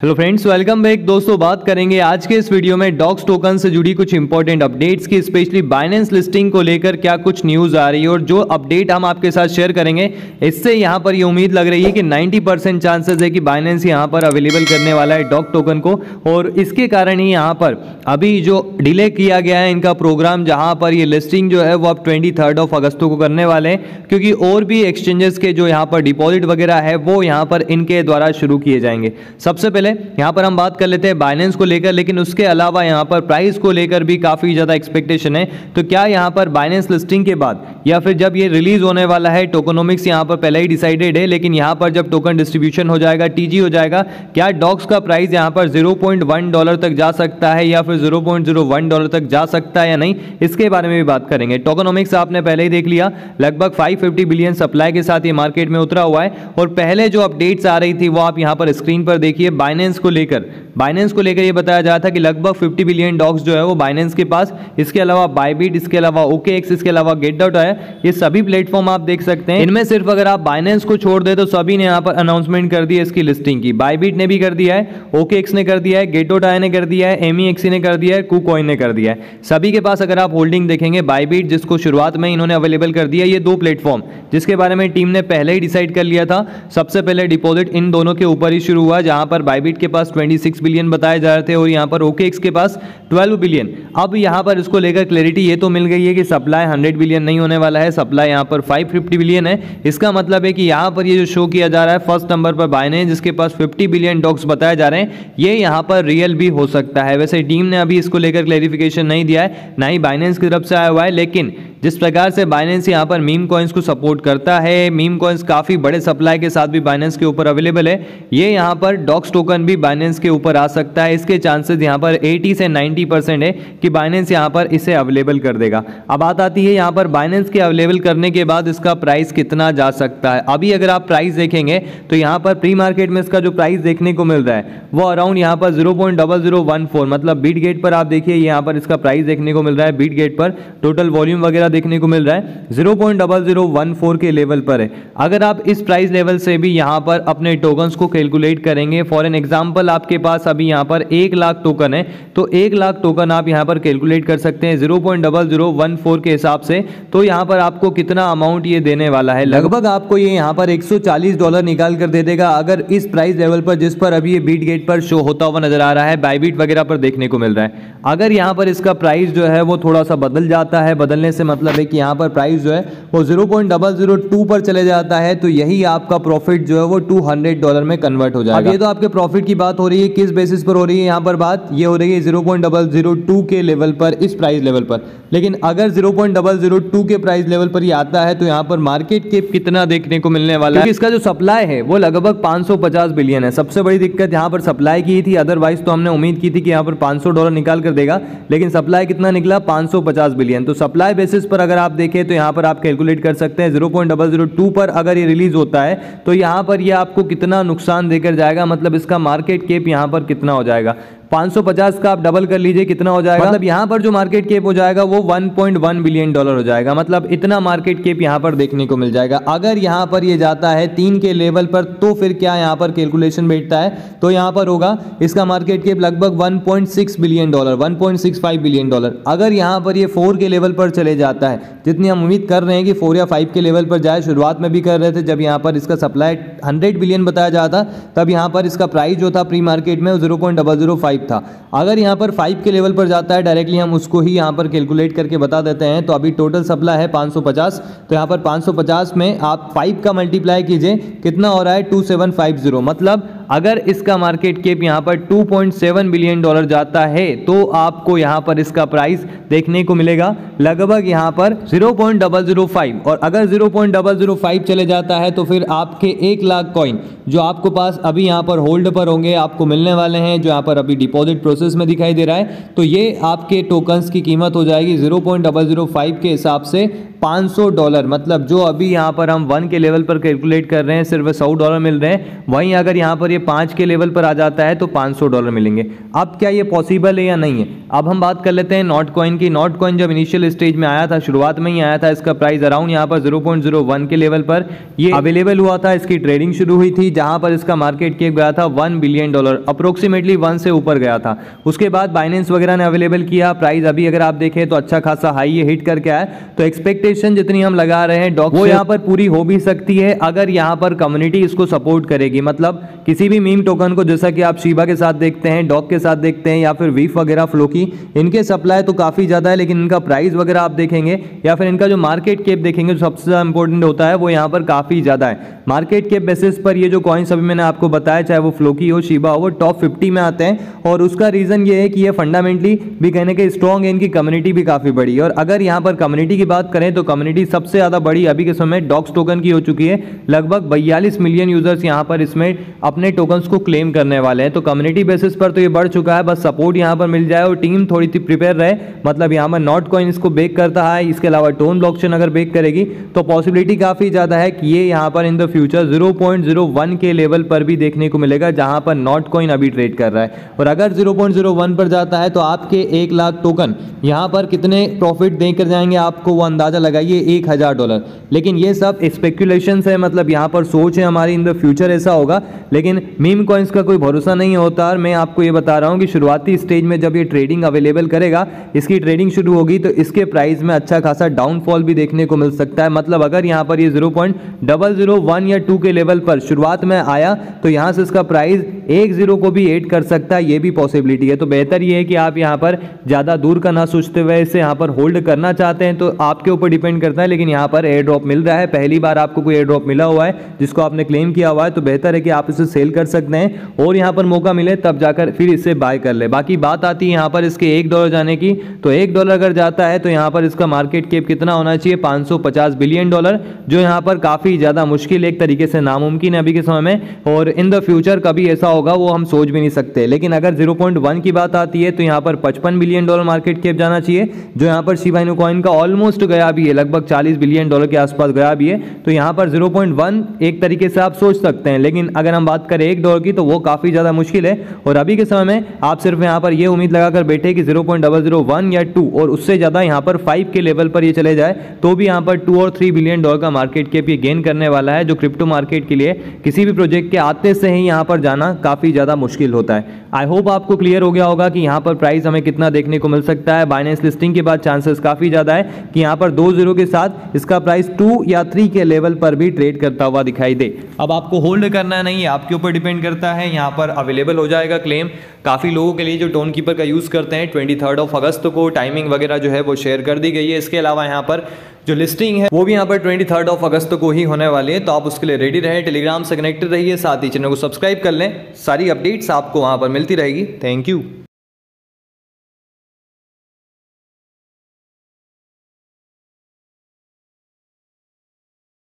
Hello friends, welcome back. दोस्तों, बात करेंगे आज के इस वीडियो में डॉक्स टोकन से जुड़ी कुछ इंपॉर्टेंट अपडेट्स की, स्पेशली बाइनेंस लिस्टिंग को लेकर क्या कुछ न्यूज़ आ रही है और जो अपडेट हम आपके साथ शेयर करेंगे इससे यहाँ पर ये उम्मीद लग रही है कि 90% चांसेस है कि बाइनेंस यहाँ पर अवेलेबल करने वाला है डॉक टोकन को। और इसके कारण ही यहाँ पर अभी जो डिले किया गया है इनका प्रोग्राम, जहाँ पर ये लिस्टिंग जो है वो अब 23 अगस्त को करने वाले हैं, क्योंकि और भी एक्सचेंजेस के जो यहाँ पर डिपॉजिट वगैरह है वो यहाँ पर इनके द्वारा शुरू किए जाएंगे। सबसे पहले यहां पर हम बात कर लेते हैं बाइनेंस को लेकर, लेकिन उसके अलावा यहां पर प्राइस को लेकर भी काफी ज्यादा एक्सपेक्टेशन है। तो क्या यहां पर बाइनेंस लिस्टिंग के बाद या फिर जब ये रिलीज होने वाला है, टोकनोमिक्स यहां पर पहले ही डिसाइडेड है, लेकिन यहां पर जब टोकन डिस्ट्रीब्यूशन हो जाएगा, टीजी हो जाएगा, क्या डॉक्स का प्राइस यहां पर $0.1 तक जा सकता है या फिर $0.01 तक जा सकता है या नहीं, इसके बारे में भी बात करेंगे। टोकनोमिक्स आपने पहले ही देख लिया, लगभग 550 बिलियन सप्लाई के साथ ये मार्केट में उतरा हुआ है। और पहले जो अपडेट्स आ रही थी वो आप यहां पर स्क्रीन पर देखिए। बाइनेंस को लेकर ये बताया जा रहा था कि लगभग 50 बिलियन डॉक्स जो है वो बाइनेंस के पास, इसके अलावा बायबिट, इसके अलावा OKX, इसके अलावा गेट है, ये सभी प्लेटफॉर्म आप देख सकते हैं। इनमें सिर्फ अगर आप बाइनेंस को छोड़ दे तो सभी ने यहाँ पर अनाउंसमेंट कर दी है इसकी लिस्टिंग की। बायबिट ने भी कर दिया है, OKX ने कर दिया है, गेट ने कर दिया है, MEXC ने कर दिया है, KuCoin ने कर दिया है। सभी के पास अगर आप होल्डिंग देखेंगे, बायबिट जिसको शुरुआत में इन्होंने अवेलेबल कर दिया, ये दो प्लेटफॉर्म जिसके बारे में टीम ने पहले ही डिसाइड कर लिया था। सबसे पहले डिपॉजिट इन दोनों के ऊपर ही शुरू हुआ, जहां पर बायबिट के पास 26 बिलियन बताए जा रहे थे और यहां पर OKX के पास 12 बिलियन। अब यहां पर इसको लेकर क्लैरिटी ये तो मिल गई है कि सप्लाई 100 बिलियन नहीं होने वाला है, सप्लाई यहां पर 550 बिलियन है। इसका मतलब है कि यहां पर ये जो शो किया जा रहा है फर्स्ट नंबर पर बाइनेंस, जिसके पास 50 बिलियन डॉक्स बताए जा रहे हैं, ये यहां पर रियल भी हो सकता है। वैसे टीम ने अभी इसको लेकर क्लैरिफिकेशन नहीं दिया है, ना ही बाइनेंस की तरफ से आया हुआ है, लेकिन जिस प्रकार से बाइनेंस यहां पर मीम कॉइन्स को सपोर्ट करता है, मीम कॉइन्स काफी बड़े सप्लाई के साथ भी बाइनेंस के ऊपर अवेलेबल है, ये यहां पर डॉक्स टोकन भी बाइनेंस के ऊपर आ सकता है। इसके चांसेस यहां पर 80 से 90% है कि बाइनेंस यहां पर इसे अवेलेबल कर देगा। अब बात आती है यहां पर बाइनेंस के अवेलेबल करने के बाद इसका प्राइस कितना जा सकता है। अभी अगर आप प्राइस देखेंगे तो यहां पर प्री मार्केट में इसका जो प्राइस देखने को मिल रहा है वो अराउंड यहां पर 0.0014, मतलब बीट गेट पर आप देखिए यहां पर इसका प्राइस देखने को मिल रहा है। बीट गेट पर टोटल वॉल्यूम वगैरह देखने को मिल रहा है 0.0014 के लेवल पर है। अगर आप इस प्राइस लेवल से भी यहां पर अपने टोकन्स को कैलकुलेट करेंगे, फॉर एन एग्जांपल आपके पास अभी यहां पर 1 लाख टोकन है, तो 1 लाख टोकन आप यहां पर कैलकुलेट कर सकते हैं 0.0014 के हिसाब से। तो यहां पर आपको कितना अमाउंट ये देने वाला है, लगभग आपको ये यहां पर $140 निकाल कर दे देगा, अगर इस प्राइस लेवल पर जिस पर अभी ये बीट गेट पर शो होता हुआ नजर आ रहा है, बायबिट वगैरह पर देखने को मिल रहा है। अगर यहां पर इसका प्राइस जो है वो थोड़ा सा बदल जाता है, बदलने से मतलब है कि यहां पर प्राइस जो है वो 0.002 पर चले जाता है, तो यही आपका प्रॉफिट जो है वो $200 में कन्वर्ट हो जाएगा। अब ये तो आपके प्रॉफिट की बात हो रही है, किस बेसिस पर हो रही है यहां पर बात, ये हो रही है 0.002 के लेवल पर, इस प्राइस लेवल पर। लेकिन अगर 0.002 के प्राइस लेवल पर ये आता है तो यहां पर मार्केट कैप कितना देखने को मिलने वाला है, इसका जो सप्लाई है वो लगभग 550 बिलियन है। सबसे बड़ी दिक्कत यहां पर सप्लाई की थी, अदरवाइज तो हमने उम्मीद की थी कि यहां पर $500 निकाल कर देगा, लेकिन सप्लाई कितना निकला, 550 बिलियन। तो सप्लाई बेसिस पर अगर आप देखें तो यहां पर आप कैलकुलेट कर सकते हैं 0.002 पर अगर ये रिलीज होता है तो यहां पर ये आपको कितना नुकसान देकर जाएगा, मतलब इसका मार्केट कैप यहां पर कितना हो जाएगा। 550 का आप डबल कर लीजिए कितना हो जाएगा, मतलब यहां पर जो मार्केट कैप हो जाएगा वो $1.1 बिलियन हो जाएगा, मतलब इतना मार्केट कैप यहां पर देखने को मिल जाएगा। अगर यहां पर ये जाता है 3 के लेवल पर तो फिर क्या यहां पर कैलकुलेशन बैठता है, तो यहां पर होगा इसका मार्केट कैप लगभग $1.6 बिलियन, $1.65 बिलियन। अगर यहां पर ये 4 के लेवल पर चले जाता है, जितनी हम उम्मीद कर रहे हैं कि 4 या 5 के लेवल पर जाए, शुरुआत में भी कर रहे थे जब यहां पर इसका सप्लाई 100 बिलियन बताया जाता, तब यहां पर इसका प्राइस जो था प्री मार्केट में 0.005 था। अगर यहां पर 5 के लेवल पर जाता है, डायरेक्टली हम उसको ही यहां पर कैलकुलेट करके बता देते हैं। तो अभी टोटल सप्लाई है 550, तो यहां पर 550 में आप 5 का मल्टीप्लाई कीजिए, कितना हो रहा है 2750, मतलब अगर इसका मार्केट कैप यहां पर $2.7 बिलियन जाता है तो आपको यहां पर इसका प्राइस देखने को मिलेगा लगभग यहां पर 0.005, और अगर 0.005 चले जाता है तो फिर आपके 1 लाख कॉइन जो आपको पास अभी यहां पर होल्ड पर होंगे, आपको मिलने वाले हैं, जो यहां पर अभी डिपॉजिट प्रोसेस में दिखाई दे रहा है, तो ये आपके टोकन्स की कीमत हो जाएगी 0.005 के हिसाब से $500, मतलब जो अभी यहाँ पर हम 1 के लेवल पर कैलकुलेट कर रहे हैं सिर्फ $100 मिल रहे हैं, वहीं अगर यहाँ पर ये 5 के लेवल पर आ जाता है तो $500 मिलेंगे। अब क्या ये पॉसिबल है या नहीं है? अब हम बात कर लेते हैं नॉट कॉइन की। नॉट कॉइन जब इनिशियल स्टेज में आया था, शुरुआत में ही आया था, इसका प्राइस अराउंड यहाँ पर 0.01 के लेवल पर ये अवेलेबल हुआ था। इसकी ट्रेडिंग शुरू हुई थी जहां पर इसका मार्केट कैप गया था $1 बिलियन, अप्रोक्सीमेटली 1 से ऊपर गया था। उसके बाद बाइनेंस वगैरह ने अवेलेबल किया। प्राइस अभी अगर आप देखें तो अच्छा खासा हाई ये हिट करके आया। तो एक्सपेक्टेशन जितनी हम लगा रहे हैं डॉक्स, वो यहाँ पर पूरी हो भी सकती है अगर यहाँ पर कम्युनिटी इसको सपोर्ट करेगी। मतलब किसी भी मीम टोकन को, जैसा कि आप शिबा के साथ देखते हैं, डॉग के साथ देखते हैं, या फिर वीफ वगैरह फ्लोकी, इनके सप्लाई तो काफी ज्यादा है, लेकिन इनका प्राइस वगैरह आप देखेंगे या फिर इनका जो मार्केट कैप देखेंगे, जो सबसे ज्यादा इंपॉर्टेंट होता है, वो यहाँ पर काफी ज्यादा है। मार्केट कैप बेसिस पर ये जो कॉइन्स अभी मैंने आपको बताया, चाहे वो फ्लोकी हो, शिबा हो, वो टॉप 50 में आते हैं। और उसका रीजन ये है कि ये फंडामेंटली भी कहने के स्ट्रॉन्ग है, इनकी कम्युनिटी भी काफी बड़ी है। और अगर यहाँ पर कम्युनिटी की बात करें तो कम्युनिटी सबसे ज्यादा बड़ी अभी के समय डॉक्स टोकन की हो चुकी है। लगभग 42 मिलियन यूजर्स यहाँ पर इसमें अपने टोकन्स को क्लेम करने वाले हैं। तो कम्युनिटी बेसिस पर तो ये बढ़ चुका है, बस सपोर्ट यहाँ पर मिल जाए और टीम थोड़ी सी प्रिपेयर रहे। मतलब यहाँ पर नॉट कॉइन इसको बेक करता है, इसके अलावा टोन ब्लॉकचेन अगर बेक करेगी तो पॉसिबिलिटी काफी ज्यादा है कि ये यहाँ पर इन द फ्यूचर 0.01 के लेवल पर भी देखने को मिलेगा, जहां पर नॉट कॉइन अभी ट्रेड कर रहा है। और अगर 0.01 पर जाता है तो आपके 1 लाख टोकन यहां पर कितने प्रॉफिट देकर जाएंगे, आपको वो अंदाजा लगाइए, $1000। लेकिन ये सब स्पेकुलेशंस है, मतलब यहां पर सोच है हमारी, इन द फ्यूचर ऐसा होगा। लेकिन मीम कॉइन्स का कोई भरोसा नहीं होता। और मैं आपको ये बता रहा हूं कि शुरुआती स्टेज में जब ये ट्रेडिंग अवेलेबल करेगा, इसकी ट्रेडिंग शुरू होगी, तो इसके प्राइस में अच्छा खासा डाउनफॉल भी देखने को मिल सकता है। मतलब अगर यहाँ पर ये 0.001 या 2 के लेवल पर शुरुआत में आया तो यहां से इसका प्राइस 10 को भी ऐड कर सकता है, ये भी पॉसिबिलिटी है। तो बेहतर ये है कि आप यहां पर ज्यादा दूर का ना सोचते हुए इसे यहां पर होल्ड करना चाहते हैं तो आपके ऊपर डिपेंड करता है। लेकिन यहां पर एयर ड्रॉप मिल रहा है, पहली बार आपको कोई एयर ड्रॉप मिला हुआ है जिसको आपने क्लेम किया हुआ है, तो बेहतर है कि आप इसे सेल कर सकते हैं और यहां पर मौका मिले तब जाकर फिर इसे बाय कर ले। बाकी बात आती है यहां पर इसके $1 जाने की, तो $1 अगर जाता है तो यहां पर इसका मार्केट कैप कितना होना चाहिए, $550 बिलियन, जो यहां पर काफी ज्यादा मुश्किल, एक तरीके से नामुमकिन है अभी के समय में। और इन द फ्यूचर कभी ऐसा होगा वो हम सोच भी नहीं सकते। लेकिन अगर 0.1 की बात आती है तो यहां पर $55 बिलियन मार्केट कैप जाना चाहिए, जो यहां पर शिबा इनु कॉइन का ऑलमोस्ट गया भी है, लगभग $40 बिलियन के आसपास गया भी है। तो यहां पर 0.1 एक तरीके से आप सोच सकते हैं। लेकिन अगर हम बात करें $1 की तो वो काफी ज्यादा मुश्किल है। और अभी के समय में आप सिर्फ यहां पर ये उम्मीद लगाकर बैठे कि 0.001 या 2 और उससे ज्यादा यहां पर 5 के लेवल पर ये चले जाए तो भी यहां पर $2 और $3 बिलियन का मार्केट कैप ये गेन करने वाला है, जो क्रिप्टो मार्केट के लिए किसी भी प्रोजेक्ट के आते से ही यहां पर जाना काफी ज्यादा मुश्किल होता है। आई होप आपको क्लियर हो गया होगा कि यहां पर प्राइस हमें कितना देखने को मिल सकता है। बाइनेंस लिस्टिंग के बाद चांसेस काफी ज्यादा है कि यहां पर 2 0 के साथ इसका प्राइस 2 या 3 के लेवल पर भी ट्रेड करता हुआ दिखाई दे। अब आपको होल्ड करना नहीं है, आपके ऊपर डिपेंड करता है। यहां पर अवेलेबल हो जाएगा क्लेम काफी लोगों के लिए जो टोन कीपर का यूज करते हैं। 23 अगस्त को टाइमिंग वगैरह जो है वो शेयर कर दी गई है। इसके अलावा यहाँ पर जो लिस्टिंग है वो भी यहाँ पर 23 अगस्त को ही होने वाली है, तो आप उसके लिए रेडी रहें। टेलीग्राम से कनेक्टेड रहिए, साथ ही चैनल को सब्सक्राइब कर लें, सारी अपडेट्स आपको वहां पर मिलती रहेगी। Thank you.